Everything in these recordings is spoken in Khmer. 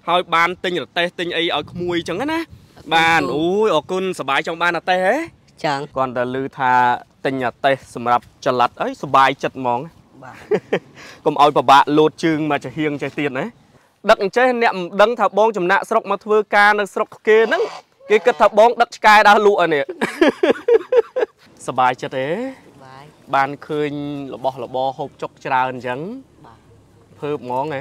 ហើយបានទិញរទេះទិញអីឲ្យក្មួយចឹងណាបានអូយអរគុណសប្បាយចង់បានរទេះហ៎ចឹងគាត់តែឮថាទិញរទេះសម្រាប់ចល័តអីសប្បាយចិត្តហ្មងបាទកុំឲ្យពិបាកលោតជើងមកចាហៀងចេះទៀតណាដឹកអញ្ចេះអ្នកមិនដឹងថាបងចំណាក់ស្រុកមកធ្វើការនៅស្រុកគេហ្នឹងគេគិតថាបងដឹកឆ្កែដើរលក់អានេះសប្បាយចិត្តទេបានឃើញរបស់របរហូបចុកច្រើនអញ្ចឹងភើបហ្មងហ៎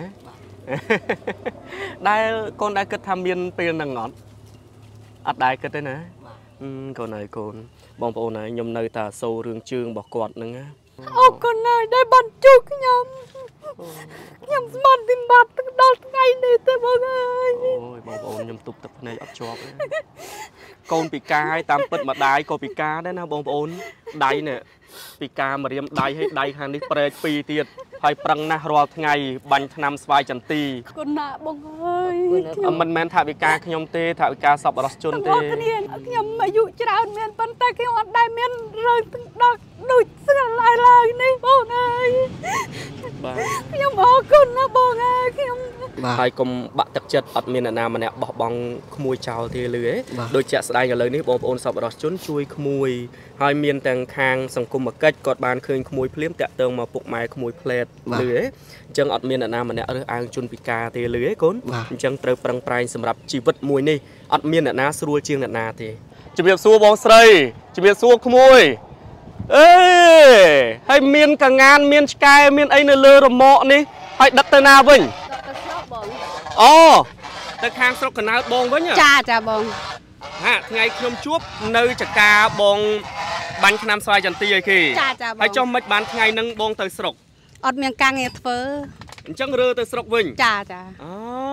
ដែលកូនដែលគិតថាមានពេលហ្នឹងអត់ដែរគិតទេណាកូនហើយកូនបងប្អូនហើយខ្ញុំនៅតែសូររឿងជើងរបស់គាត់ហ្នឹងណាអរគុណហើយដែលបានជួបខ្ញុំស្មានទីបាត់ដល់ថ្ងៃនេះទេបងអើយអូយបងប្អូនខ្ញុំទប់ទឹកភ្នែកអត់ជាប់កូនពិការហើយតាមពិតម្ដាយក៏ពិការដែរណាបងប្អូនដៃនេះពិការមករៀមដៃឲ្យដៃខាងនេះប្រែក2ទៀតហើយប្រឹងណាស់រាល់ថ្ងៃបាញ់ថ្នាំស្វាយចន្ទីគុណណាបងអើយមិនមែនថាវិការខ្ញុំទេថាវិការសប្បុរសជនទេខ្ញុំអាយុច្រើនមានប៉ុន្តែខ្ញុំអត់ដែលមានរឿងដល់ដូចស្រាល់ឡើយនេះបងអើយបាទខ្ញុំអរគុណណាបងអើយខ្ញុំហើយកុំបាក់ទឹកចិត្តអត់មានអ្នកណាម្នាក់បោះបង់ក្មួយចោលទេលឺទេដូចជាក់ស្ដែងឥឡូវនេះបងប្អូនសប្បុរសជនជួយក្មួយហើយមានទាំងខាងសង្គមគិច្ចគាត់បានឃើញក្មួយភ្លាមតាក់ទងមកពុកម៉ែក្មួយផ្លែតលឺទេអញ្ចឹងអត់មានអ្នកណាម្នាក់រើសអើងជនពិការទេលឺទេកូនអញ្ចឹងត្រូវប្រឹងប្រែងសម្រាប់ជីវិតមួយនេះអត់មានអ្នកណាស្រួលជាងអ្នកណាទេជំរាបសួរបងស្រីជំរាបសួរក្មួយអេហើយមានកងានមានឆ្កែមានអីនៅលើរមាក់នេះហើយដឹកទៅណាវិញអូទៅខាងស្រុកកណៅបងវិញចាបងហាថ្ងៃខ្ញុំជួបនៅចកាបងបាញ់ឆ្នាំស្វាយចន្ទីឲ្យគេចាបងហើយចុះមិនបានថ្ងៃហ្នឹងបងទៅស្រុកអត់មានការងារធ្វើអញ្ចឹងរើទៅស្រុកវិញចាអូ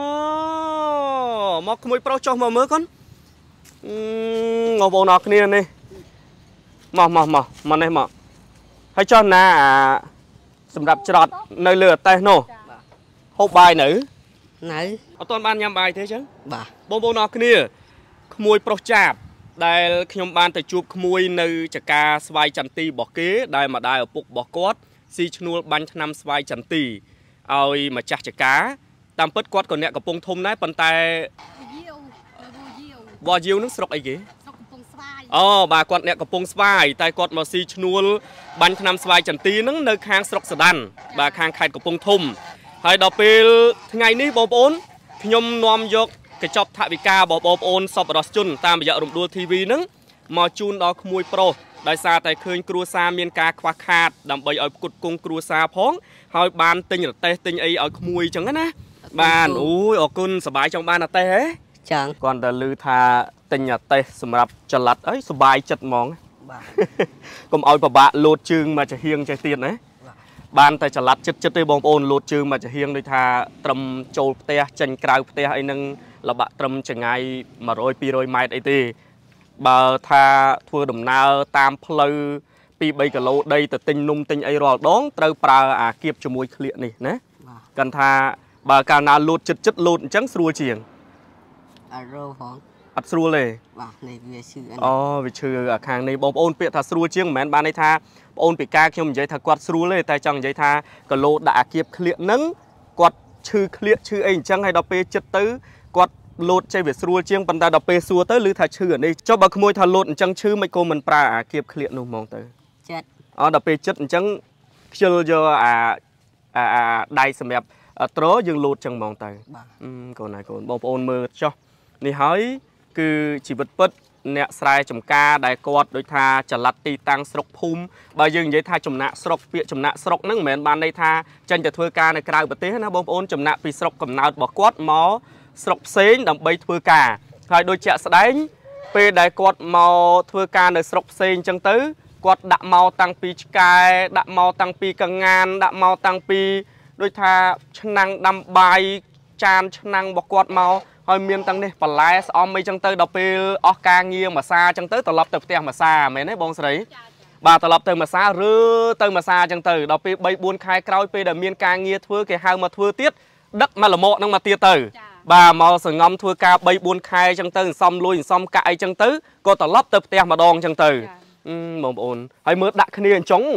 មកក្មួយប្រុសចុះមកមើលកូនបងប្អូនអរគ្នានេះមកនេះមកហើយចុះណាសម្រាប់ច្រត់នៅលើអតេះនោះហូបបាយនៅអត់ទាន់បានញ៉ាំបាយទេចឹងបាទបងប្អូនអរគ្នាក្មួយប្រុសចាបដែលខ្ញុំបានទៅជួបក្មួយនៅចកាស្វាយចន្ទីរបស់គេដែលម្ដាយឪពុករបស់គាត់ស៊ីឈ្នួលបាញ់ថ្នាំស្វាយចន្ទីឲ្យម្ចាស់ចកាតាមពិតគាត់ក៏អ្នកកំពុងធំដែរប៉ុន្តែវ៉ាយាវនឹងស្រុកអីគេអូបាទគាត់អ្នកកំពង់ស្វាយតែគាត់មកស៊ីឈ្នួលបាញ់ថ្នាំស្វាយចន្ទីហ្នឹងនៅខាងស្រុកសដានបាទខាងខេត្តកំពង់ធំហើយដល់ពេលថ្ងៃនេះបងប្អូនខ្ញុំនាំយកកញ្ចប់ថវិការបស់បងប្អូនសប្បុរសជនតាមរយៈរំដួល TV ហ្នឹងមកជូនដល់ក្មួយប្រុសដោយសារតែឃើញគ្រួសារមានការខ្វះខាតដើម្បីឲ្យផ្គត់ផ្គង់គ្រួសារផងហើយបានទិញរទេះទិញអីឲ្យក្មួយចឹងណាបានអូយអរគុណសប្បាយចង់បានរទេះហ៎ចឹងគាត់តែឮថាទិញរទេះសម្រាប់ចល័តអីសប្បាយចិត្តហ្មងបាទកុំឲ្យពិបាកលោតជើងមកចាហៀងចេះទៀតណាបានតែចល័តចិត្តទេបងប្អូនលោតជើងមកចាហៀងដូចថាត្រឹមចូលផ្ទះចេញក្រៅផ្ទះអីហ្នឹងលបាក់ត្រឹមចង្ងាយ100 200ម៉ែត្រអីទេបើថាធ្វើដំណើរតាមផ្លូវ 2-3 គីឡូដីទៅទិញនំទិញអីរាល់ដងត្រូវប្រើអាគៀបជាមួយក្លៀកនេះណាកាន់ថាបើកាលណាលោតចិត្តលោតអញ្ចឹងស្រួលជាងអត់រួលផងអត់ស្រួលទេបាទនេះវាឈឺអូវាឈឺអាខាងនេះបងប្អូនពាក្យថាស្រួលជាងមិនមែនបានន័យថាបងអូនពិការខ្ញុំនិយាយថាគាត់ស្រួលទេតែចង់និយាយថាគីឡូដាក់អាគៀបក្លៀកហ្នឹងគាត់ឈឺក្លៀកឈឺអីអញ្ចឹងហើយដល់ពេលចិត្តទៅគាត់លោតចេះវាស្រួលជាងប៉ុន្តែដល់ពេលសួរទៅឮថាឈឺអានេះចុះបើក្មួយថាលោតអញ្ចឹងឈឺមិនក៏មិនប្រើអាគៀបក្លៀកនោះហ្មងទៅចិត្តអូដល់ពេលចិត្តអញ្ចឹងខ្ជិលយកអាដៃសម្រាប់ត្រយើងលោតចឹងហ្មងទៅកូនហើយកូនបងប្អូនមើលចុះនេះហើយគឺជីវិតពិតអ្នកស្រែចម្ការដែលគាត់ដូចថាចល័តទីតាំងស្រុកភូមិបើយើងនិយាយថាចំណាក់ស្រុកពាក្យចំណាក់ស្រុកហ្នឹងមិនមែនបានន័យថាចេញទៅធ្វើការនៅក្រៅប្រទេសណាបងប្អូនចំណាក់ពីស្រុកកំណើតរបស់គាត់មកស្រុកផ្សេងដើម្បីធ្វើការហើយដូចជាក់ស្ដែងពេលដែលគាត់មកធ្វើការនៅស្រុកផ្សេងអញ្ចឹងទៅគាត់ដាក់មកតាំងពីឆ្កែដាក់មកតាំងពីកងានដាក់មកតាំងពីដូចថាឆ្នាំងដាំបាយចានឆ្នាំងរបស់គាត់មកហើយមានទាំងនេះបន្លែស្អំអីចឹងទៅដល់ពេលអស់ការងារមួយសាចឹងទៅត្រឡប់ទៅផ្ទះមួយសាមែនទេបងស្រីបាទត្រឡប់ទៅមួយសាឬទៅមួយសាចឹងទៅដល់ពេល3-4 ខែក្រោយពេលដែលមានការងារធ្វើគេហៅមកធ្វើទៀតដឹកមកលមកហ្នឹងមកទៀតទៅបាទមកសងំធ្វើការ3-4 ខែចឹងទៅសំលុយសំកាក់អីចឹងទៅក៏ត្រឡប់ទៅផ្ទះម្ដងចឹងទៅបងប្អូនហើយមើលដាក់គ្នាអញ្ចឹង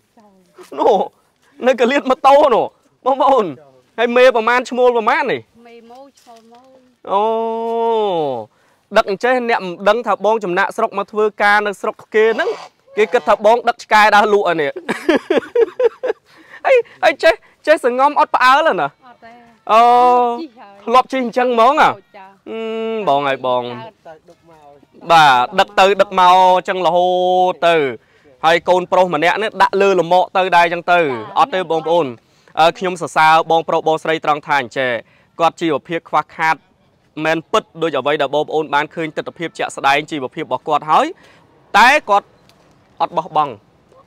នោះនៅកលៀតម៉ូតូនោះបងប្អូនហើយមេប្រមាណឈ្មោលប្រមាណនេះមេអូដឹកអញ្ចេះអ្នកមិនដឹងថាបងចំណាក់ស្រុកមកធ្វើការនៅស្រុកគេហ្នឹងគេគិតថាបងដឹកឆ្កែដើរលក់អានេះអីចេះសងំអត់ផ្អើលណាអូធ្លាប់ជិះអញ្ចឹងហ្មងបងហើយបងបាទដឹកទៅដឹកមកអញ្ចឹងរហូតទៅហើយកូនប្រុសម្នាក់នេះដាក់លើលមកទៅដែរអញ្ចឹងទៅអត់ទេបងប្អូនខ្ញុំសរសើរបងប្រុសបងស្រីត្រង់ថាអញ្ចេះគាត់ជីវភាពខ្វះខាតមែនពិតដូចអ្វីដែលបងប្អូនបានឃើញទស្សនវិជ្ជាជាក់ស្ដែងជីវភាពរបស់គាត់ហើយតែគាត់អត់បោះបង់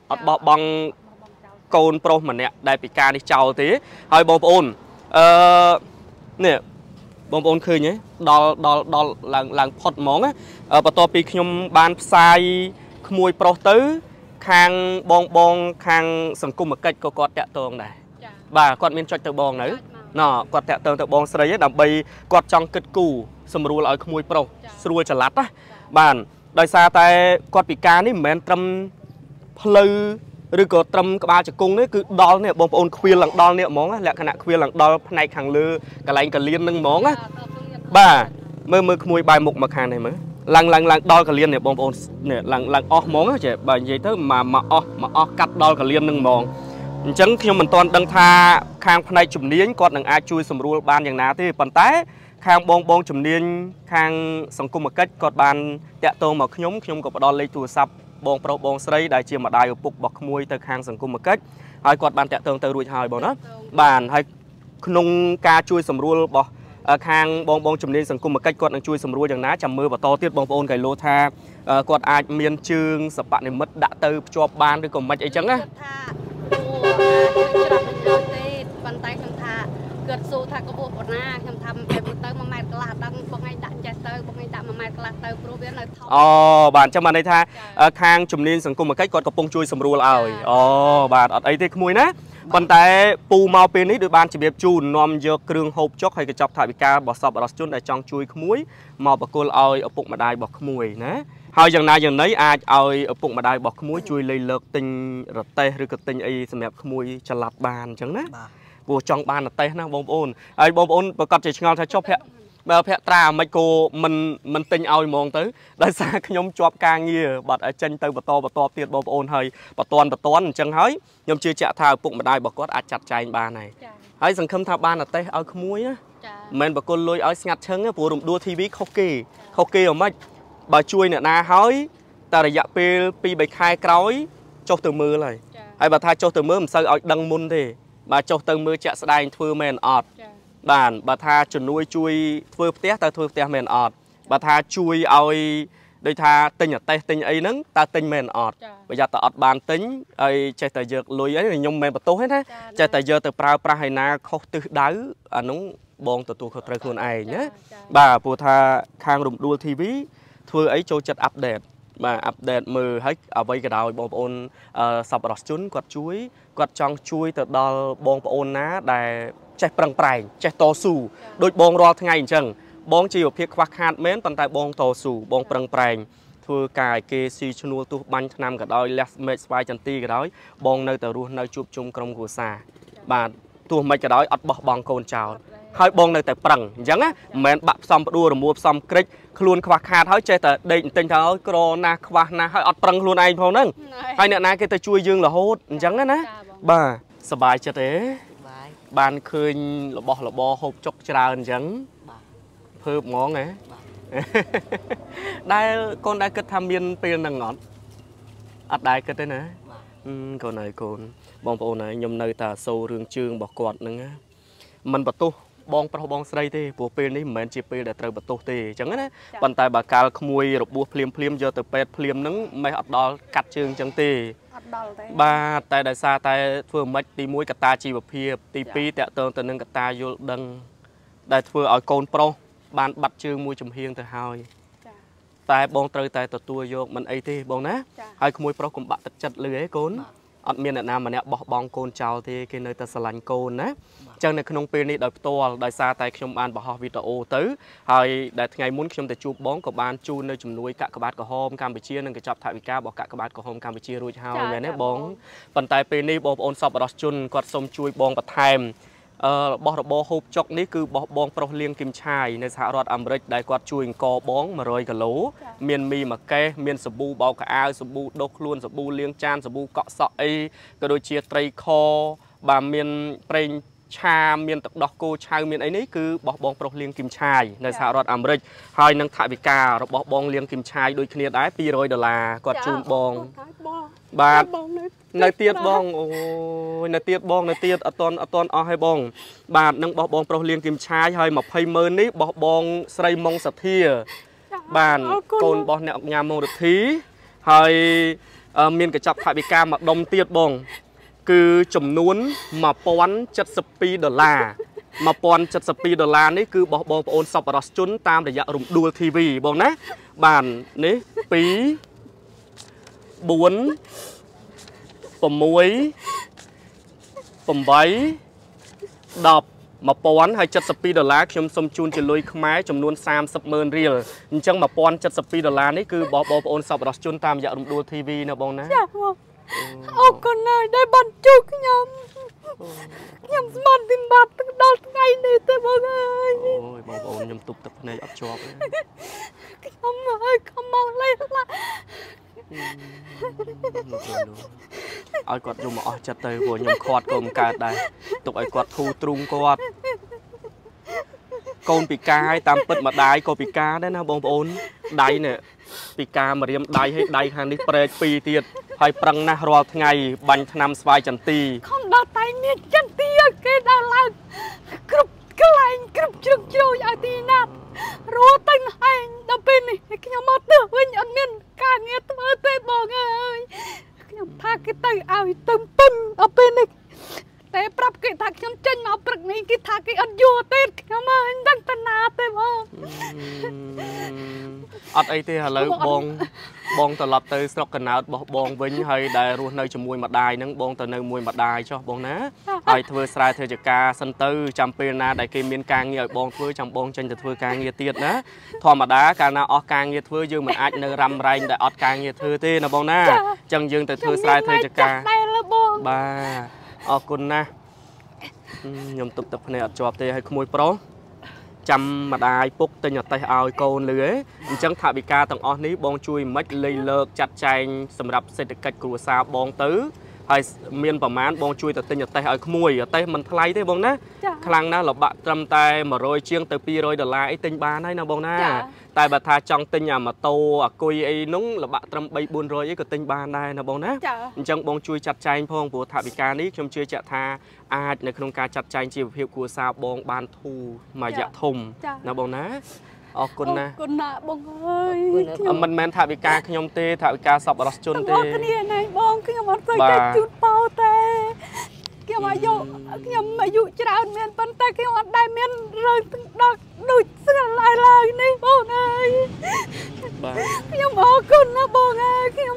កូនប្រុសម្នាក់ដែលពិការនេះចោលទេហើយបងប្អូននេះបងប្អូនឃើញទេដល់ឡើងផុតហ្មងបន្ទាប់ពីខ្ញុំបានផ្សាយក្មួយប្រុសទៅខាងបងខាងសង្គមកិច្ចក៏គាត់តាក់ទងដែរបាទគាត់មានចុចទៅបងនៅគាត់តាក់ទងទៅបងស្រីដើម្បីគាត់ចង់គិតគូរសម្រួលឲ្យក្មួយប្រុសស្រួលចល័តណាបាទដោយសារតែគាត់ពិការនេះមិនមែនត្រឹមផ្លូវឬក៏ត្រឹមក្បាលជង្គង់នេះគឺដល់នេះបងប្អូនខ្វៀលឡើងដល់នេះហ្មងលក្ខណៈខ្វៀលឡើងដល់ផ្នែកខាងលើកន្លែងកលៀននឹងហ្មងណាបាទមើលក្មួយបែរមុខមកខាងនេះមើលឡើងដល់កលៀននេះបងប្អូននេះឡើងអស់ហ្មងចេះបើនិយាយទៅមកអស់កាត់ដល់កលៀននឹងហ្មងអញ្ចឹងខ្ញុំមិនទាន់ដឹងថាខាងផ្នែកជំនាញគាត់នឹងអាចជួយសម្រួលបានយ៉ាងណាទេប៉ុន្តែខាងបងជំនាញខាងសង្គមគិច្ចគាត់បានតាក់ទងមកខ្ញុំក៏ផ្ដល់លេខទូរស័ព្ទបងប្រុសបងស្រីដែលជាម្ដាយឪពុករបស់ក្មួយទៅខាងសង្គមគិច្ចហើយគាត់បានតាក់ទងទៅរួចហើយបងណាបានហើយក្នុងការជួយសម្រួលរបស់ខាងបងជំនាញសង្គមគិច្ចគាត់នឹងជួយសម្រួលយ៉ាងណាចាំមើលបន្តទៀតបងប្អូនកៃឡូថាគាត់អាចមានជើងសបនិមិត្តដាក់ទៅភ្ជាប់បានឬក៏មិនអីចឹងណាប៉ុន្តែខ្ញុំថាគាត់សួរថាកបួរប៉ុណ្ណាខ្ញុំថាទៅ1ម៉ែត្រកន្លះដឹងបងឯងដាក់ចេះទៅបងឯងដាក់1ម៉ែត្រកន្លះទៅព្រោះវានៅថោអូបាទចាំបានន័យថាខាងជំនាញសង្គមគិច្ចគាត់កំពុងជួយសម្រួលឲ្យអូបាទអត់អីទេក្មួយណាប៉ុន្តែពូមកពេលនេះដូចបានជម្រាបជូននាំយកគ្រឿងហូបចុកហើយកញ្ចប់ថវិការបស់សប្បុរសជនដែលចង់ជួយក្មួយមកបកគលឲ្យឪពុកម្ដាយរបស់ក្មួយណាហើយយ៉ាងណាយ៉ាងណីអាចឲ្យឪពុកម្ដាយរបស់ក្មួយជួយលៃលើកទិញរទេះឬក៏ទិញអីសម្រាប់ក្មួយចល័តបានអញ្ចឹងណាព្រោះចង់បានរទេះណាបងប្អូនហើយបងប្អូនប្រកាសជាឆ្ងល់ថាចុះភ័ក្រត្រាមិនក៏មិនទិញឲ្យហ្មងទៅដោយសារខ្ញុំជាប់ការងារបាត់ឲ្យចេញទៅបន្តទៀតបងប្អូនហើយបតន់អញ្ចឹងហើយខ្ញុំជឿជាក់ថាឪពុកម្ដាយរបស់គាត់អាចចាត់ចែងបានហើយសង្ឃឹមថាបានរទេះឲ្យក្មួយណាមិនមែនបកគលលុយឲ្យស្ងាត់ឈឹងព្រោះរំដួល TV ខុសគេអ្ហ្មិចបើជួយអ្នកណាហើយតែរយៈពេល 2-3 ខែក្រោយចុះទៅមើលហើយបើថាចុះទៅមើលមិនសូវឲ្យដឹងមុនទេបាទចុះទៅមើលជាក់ស្ដែងធ្វើមែនអត់បាទបើថាជំនួយជួយធ្វើផ្ទះតើធ្វើផ្ទះមែនអត់បើថាជួយឲ្យដូចថាទិញអតេះទិញអីហ្នឹងតើទិញមែនអត់ប្រយ័ត្នតែអត់បានទិញហើយចេះតែយកលុយអីខ្ញុំមិនមែនបន្ទោសទេណាចេះតែយកទៅប្រើប្រាស់ឲ្យណាខុសទិសដៅអានោះបងទទួលខុសត្រូវខ្លួនឯងណាបាទព្រោះថាខាងរំដួល TV ធ្វើអីចូលចិត្តអាប់ដេតបាទអាប់ដេតមើលហើយអ្វីក៏ដោយបងប្អូនសប្បុរសជនគាត់ចង់ជួយទៅដល់បងប្អូនណាដែលចេះប្រឹងប្រែងចេះតស៊ូដូចបងរាល់ថ្ងៃអញ្ចឹងបងជីវភាពខ្វះខាតមែនប៉ុន្តែបងតស៊ូបងប្រឹងប្រែងធ្វើការឲ្យគេស៊ីឈ្នួលទោះបាញ់ឆ្នាំក៏ដោយលះមេឃស្វាយចន្ទីក៏ដោយបងនៅតែរស់នៅជួបជុំក្រុមគ្រួសារបាទទោះមិនក៏ដោយអត់បោះបង់កូនចោលហើយបងនៅតែប្រឹងអញ្ចឹងណាមិនមែនបាក់ផ្សំផ្ដួលរមួលផ្សំក្រិចខ្លួនខ្វះខាតហើយចេះតែដេកទិញទៅឲ្យក្រណាស់ខ្វះណាស់ហើយអត់ប្រឹងខ្លួនឯងផងហ្នឹងហើយអ្នកណាគេទៅជួយយើងរហូតអញ្ចឹងណាបាទសប្បាយចិត្តទេបានឃើញរបស់របរហូបចុកច្រើនអញ្ចឹងភើបហ្មងហ៎ដែលកូនដែលគិតថាមានពេលហ្នឹងអត់ដែរគិតទេណាកូនហើយកូនបងប្អូនហើយខ្ញុំនៅតែសូររឿងជើងរបស់គាត់ហ្នឹងមិនបន្ទោសបងប្រុសបងស្រីទេព្រោះពេលនេះមិនមែនជាពេលដែលត្រូវបន្ទោសទេអញ្ចឹងណាប៉ុន្តែបើកាលក្មួយរបួសភ្លាមយកទៅពេទ្យភ្លាមហ្នឹងមិនអត់ដល់កាត់ជើងអញ្ចឹងទេអត់ដល់ទេបាទតែដោយសារតែធ្វើមិនទី1កត្តាជីវភាពទី2តកតងទៅនឹងកត្តាយល់ដឹងដែលធ្វើឲ្យកូនប្រុសបានបាត់ជើងមួយចំហៀងទៅហើយតែបងត្រូវតែទទួលយកមិនអីទេបងណាហើយក្មួយប្រុសកុំបាក់ទឹកចិត្តលឺឯងកូនអត់មានអ្នកណាម្នាក់បោះបង់កូនចោលទេគេនៅតែស្រឡាញ់កូនណាអញ្ចឹងនៅក្នុងពេលនេះដោយផ្ទាល់ដោយសារតែខ្ញុំបានបង្ហោះវីដេអូទៅហើយដែលថ្ងៃមុនខ្ញុំទៅជួបបងក៏បានជូននៅជំនួយកាកបាទក្រហមកម្ពុជានិងកញ្ចប់ថវិការបស់កាកបាទក្រហមកម្ពុជារួចហើយមែនទេបងប៉ុន្តែពេលនេះបងប្អូនសប្បុរសជនគាត់សូមជួយបងបន្ថែមบอระบอฮบจอกนี้คือบอบองโปรเลียงกิมชายในสหรัฐอเมริกได้กวาดช่วยกอบองมา100 กิโลเมียนมีมาแก่เมียนสบู่เบากระอาสบู่ดกล้วนสบู่เลี้ยงจานสบู่เกาะเสาะก็โดยเชียร์ไตรคอบาเมียนเปรงชาเมียนตกดอกโกชาวเมียนไอ้นี้คือบอบองโปรเลียงกิมชายในสหรัฐอเมริกให้นังถ่ายวิการบอบองเลียงกิมชายโดยเคลียร์ได้$200กวาดจูนบองบาทในเตียดบองโอ้ยในเตียดบองในเตียดอตอนเอาให้บองบาทนังบองโปรเลียงกิมชายให้มา$20,000นี้บองไซมงสัตเทียบานโกนบองเนี่ยงามมงฤทธีให้เมียนกระจับถ่ายวิการมาดมเตียดบองคือจำนวนมา$72มา$72นี่คือบองโอนสับปะรดจุนตามระยะรุ่มดูทีวีบองนะบานนี่ปี4 6 8 10มา$172ខ្ញុំសូមជូនជាលុយខ្មែរចំនួន$30,000រៀលអញ្ចឹង$172នេះគឺបងប្អូនសប្បុរសជនតាមរយៈរំដួល TV ណាបងណាចាបងអរគុណណាស់ដែលបានជួបខ្ញុំស្មានទីបាត់ដល់ថ្ងៃនេះទេបងអើយអូយបងប្អូនខ្ញុំទប់ទឹកភ្នែកអត់ជាប់ខ្ញុំឲ្យខំមកលេងឡាឲ្យគាត់យកមកអស់ចិត្តទៅព្រោះខ្ញុំខាត់ក៏មិនកើតដែរទុកឲ្យគាត់ធូរទ្រូងគាត់កូនពិការហើយតាមពិតម្ដាយក៏ពិការដែរណាបងប្អូនដៃនេះពិការមករៀមដៃឲ្យដៃខាងនេះប្រែក2ទៀតហើយប្រឹងណាស់រាល់ថ្ងៃបាញ់ថ្នាំស្វាយចន្ទីខំដល់តែមានចន្ទីគេដល់ឡើងគ្រប់កន្លែងគ្រប់ជ្រុងជ្រោយឲ្យទីណាត់រੂទៅឯងដល់ពេលនេះខ្ញុំមកទៅវិញអត់មានការងារធ្វើទេបងអើយខ្ញុំថាគេទៅឲ្យទៅពេញដល់ពេលនេះតែប្រាប់គេថាខ្ញុំចេញមកព្រឹកនេះគេថាគេអត់យល់ទេខ្ញុំមិនដឹងតាណាទេបងអត់អីទេឥឡូវបងត្រឡប់ទៅស្រុកកណោតរបស់បងវិញហើយដែលរស់នៅជាមួយម្ដាយហ្នឹងបងទៅនៅមួយម្ដាយចុះបងណាហើយធ្វើស្រែធ្វើចការសិនទៅចាំពេលណាដែលគេមានការងារឲ្យបងធ្វើចាំបងចេញទៅធ្វើការងារទៀតណាធម្មតាកាលណាអស់ការងារធ្វើយើងមិនអាចនៅរ៉ាំរ៉ៃដែលអត់ការងារធ្វើទេណាបងណាអញ្ចឹងយើងទៅធ្វើស្រែធ្វើចការបាទអរគុណណាស់ខ្ញុំទប់ទឹកភ្នែកអត់ជាប់ទេឲ្យក្មួយប្រុសចាំម្ដាយពុកទិញអតេះឲ្យកូនលឺអញ្ចឹងថាវិការទាំងអស់នេះបងជួយមិនលៃលើកចាត់ចែងសម្រាប់សេដ្ឋកិច្ចគ្រួសារបងទៅហើយមានប្រមាណបងជួយទៅទិញអតេះឲ្យក្មួយអតេះមិនថ្លៃទេបងណាខ្លាំងណាស់លបាក់ត្រឹមតែ100ជាងទៅ$200អីទិញបានហើយណាបងណាតែបើថាចង់ទិញអាម៉ូតូអាគុយអីនោះលបាក់ត្រឹម300-400អីក៏ទិញបានដែរណាបងណាអញ្ចឹងបងជួយចាត់ចែងផងព្រោះថាវិការនេះខ្ញុំជឿជាក់ថាអាចនៅក្នុងការចាត់ចែងជីវភាពគ្រួសារបងបានធូរមួយរយៈធំណាបងណាអរគុណណាស់អរគុណណាស់បងអើយមិនមែនថាវិការខ្ញុំទេថាវិការសប្បុរសជនទេបងគ្នាណែបងខ្ញុំអត់ទៅចែកជូនប៉ោទេខ្ញុំអាយុច្រើនមែនប៉ុន្តែខ្ញុំអត់ដែលមានរឿងដល់ដូចស្រាឡើយនេះបងអើយបាទខ្ញុំអរគុណណាស់បងអើយខ្ញុំ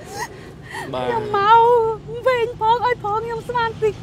មកវិញផងឲ្យផងខ្ញុំស្មានតិច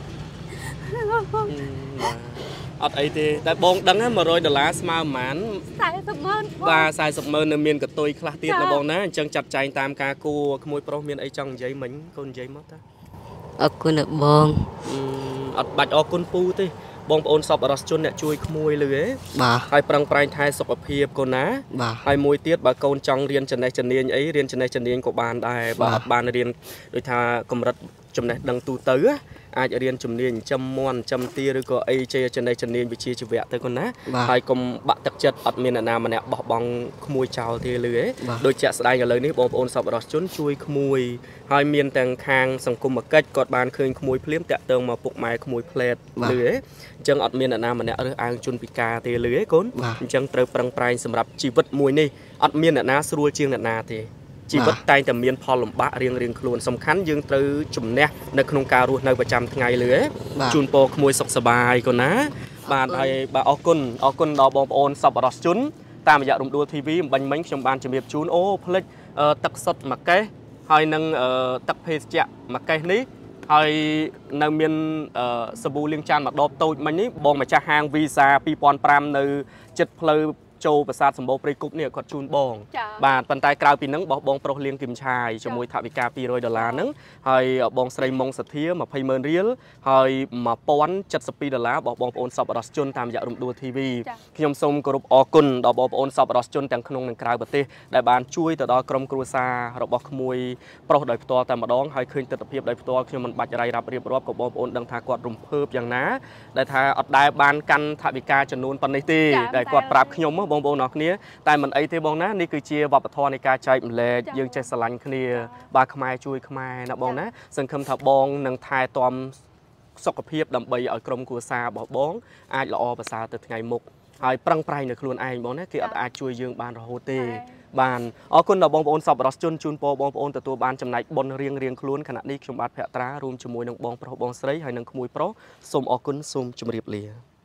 អត់អីទេតែបងដឹង$100ស្មើប៉ុន្មាន$40,000បាទ$40,000នៅមានកតុយខ្លះទៀតណាបងណាអញ្ចឹងចាត់ចែងតាមការគួរក្មួយប្រុសមានអីចង់និយាយមិញកូននិយាយមកតាអរគុណបងអត់បាច់អរគុណពូទេបងប្អូនសប្បុរសជនអ្នកជួយក្មួយលឺហ៎បាទហើយប្រឹងប្រែងថែសុខភាពកូនណាហើយមួយទៀតបើកូនចង់រៀនចំណេះជំនាញអីរៀនចំណេះជំនាញក៏បានដែរបើអត់បានរៀនដូចថាកម្រិតចំណេះដឹងទូទៅអាចរៀនជំនាញចំមាន់ចំទាឬក៏អីជាចំណេះជំនាញវិជ្ជាជីវៈទៅកូនណាហើយកុំបាក់ទឹកចិត្តអត់មានអ្នកណាម្នាក់បោះបង់ក្មួយចោលទេលឺហ៎ដូចជាក់ស្ដែងឥឡូវនេះបងប្អូនសប្បុរសជនជួយក្មួយហើយមានទាំងខាងសង្គមគិច្ចគាត់បានឃើញក្មួយភ្លាមតាក់ទងមកពុកម៉ែក្មួយផ្លែតលឺហ៎អញ្ចឹងអត់មានអ្នកណាម្នាក់រើសអើងជនពិការទេលឺហ៎កូនអញ្ចឹងត្រូវប្រឹងប្រែងសម្រាប់ជីវិតមួយនេះអត់មានអ្នកណាស្រួលជាងអ្នកណាទេជីវិតតែងតែមានផលលំបាករៀងខ្លួនសំខាន់យើងត្រូវជំនះនៅក្នុងការរស់នៅប្រចាំថ្ងៃលឺហ៎ជូនពរក្មួយសុខសប្បាយកូនណាបាទហើយបាទអរគុណដល់បងប្អូនសប្បុរសជនតាមរយៈរំដួល TV អំបញ្ញមិញខ្ញុំបានជម្រាបជូនអូផ្លិចទឹកសុទ្ធមួយកេសហើយនឹងទឹកភេសជ្ជៈមួយកេសនេះហើយនៅមានសាប៊ូលាងចានមួយដបតូចមិញនេះបងម្ចាស់ហាង Visa 2005នៅចិត្តផ្លូវចូលប្រាសាទសម្បូរព្រៃគុកនេះគាត់ជូនបងបាទប៉ុន្តែក្រៅពីហ្នឹងបោះបងប្រុសលៀងគឹមឆាយជាមួយថវិកា$200ហ្នឹងហើយបងស្រីមុងសធា$20,000រៀលហើយ$1,072បោះបងប្អូនសប្បុរសជនតាមរយៈរំដួល TV ខ្ញុំសូមគោរពអរគុណដល់បងប្អូនសប្បុរសជនទាំងក្នុងនិងក្រៅប្រទេសដែលបានជួយទៅដល់ក្រុមគ្រួសាររបស់ក្មួយប្រុសដោយផ្ទាល់តែម្ដងហើយឃើញទស្សនវិជ្ជាដោយផ្ទាល់ខ្ញុំមិនបាច់រាយរាប់រៀបរាប់ក៏បងប្អូនដឹងថាគាត់រំភើបយ៉ាងណាដែលថាអត់ដែលបានកាន់ថវិកាចំនួនប៉ុណ្នេះទេដែលគាត់ប្រាប់ខ្ញុំបងប្អូនអរគ្នាតែមិនអីទេបងណានេះគឺជាវប្បធម៌នៃការចែកម្លែកយើងចេះស្រឡាញ់គ្នាបាទខ្មែរជួយខ្មែរណាបងណាសង្ឃឹមថាបងនឹងថែទាំសុខភាពដើម្បីឲ្យក្រុមគ្រួសាររបស់បងអាចល្អប្រសើរទៅថ្ងៃមុខហើយប្រឹងប្រែងនៅខ្លួនឯងបងណាគេអត់អាចជួយយើងបានរហូតទេបានអរគុណដល់បងប្អូនសប្បុរសជនជូនពរបងប្អូនទទួលបានចំណែកបុណ្យរៀងខ្លួនខណៈនេះខ្ញុំបាទភក្ត្រារួមជាមួយនឹងបងប្រុសបងស្រីហើយនឹងក្មួយប្រុសសូមអរគុណសូមជម្រាបលា